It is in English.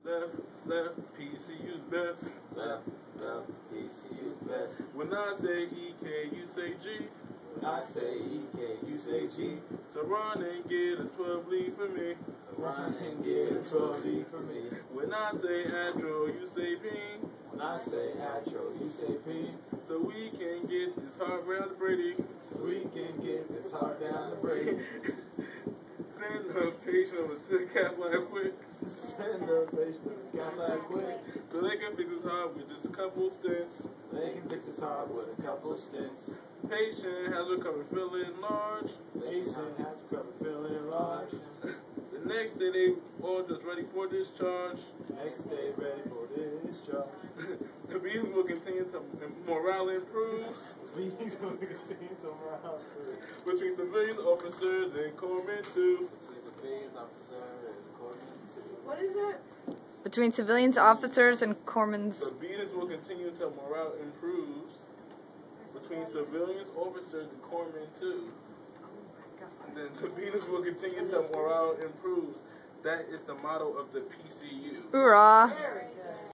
left, PCU's best. Left, PCU's best. When I say EK, you say G. When I say EK, you say G. So run and get a 12 lead for me. So run and get a 12 lead for me. When I say Atro, you say P. When I say Atro, you say P. So we can get this heart round the Brady. So we can get this heart down the Brady. Send a patient with the cap like quick. Send a patient with the cap like quick. So they can fix his heart with just a couple stints. So they can fix his heart with a couple stints. Patient has recovered feeling large. Patient has recovered feeling large. The next day they all just ready for discharge. Next day ready for discharge. The bees will continue to morale improves. Bees will continue to morale improve. Between civilian officers and corpsmen too. Between civilians officers and corpsmen too. What is it? Between civilians, officers, and corpsmen. The beatings will continue till morale improves. Between civilians, officers, and corpsmen too. And then the beatings will continue till morale improves. That is the motto of the PCU. Hoorah! Very good.